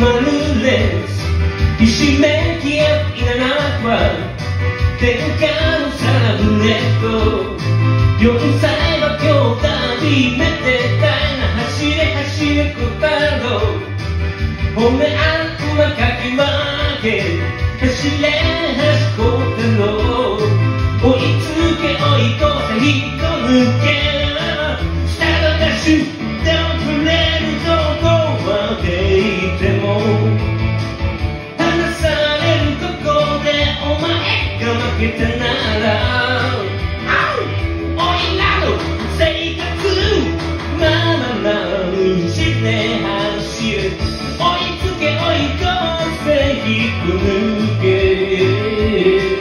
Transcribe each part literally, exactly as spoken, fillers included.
るレースひしめき合いながら天下のサブネットよんさいは今日旅めてたいな走れ走れ答えろ褒め合うまかき分け走れ走こうてろ追いつけ追い越せ引っこ抜けスタートダッシュ手をくれるどこまで行っても離されるここでお前が負けたならおいらの生活ままな道で走る追いつけ追い越せ引っこ抜け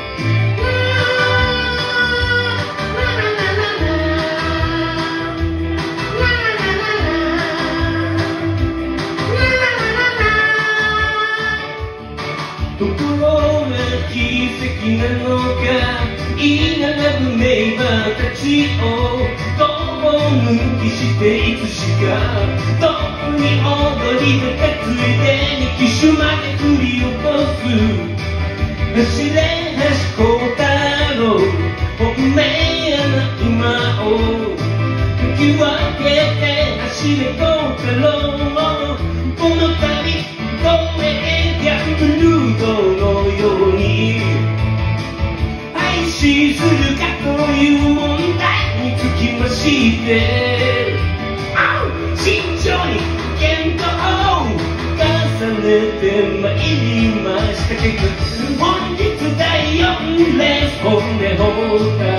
ところが奇跡なのか言いながら名馬たちをどう抜きしていくしかどこに踊りとかついでに騎手まで振り落とす走れ走こうたろ本命な馬を引き分けて走れこうたろこの旅越えてブルードのように廃止するかという問題につきまして慎重に検討を重ねてまいりましたけど本日だいよんレース本音放題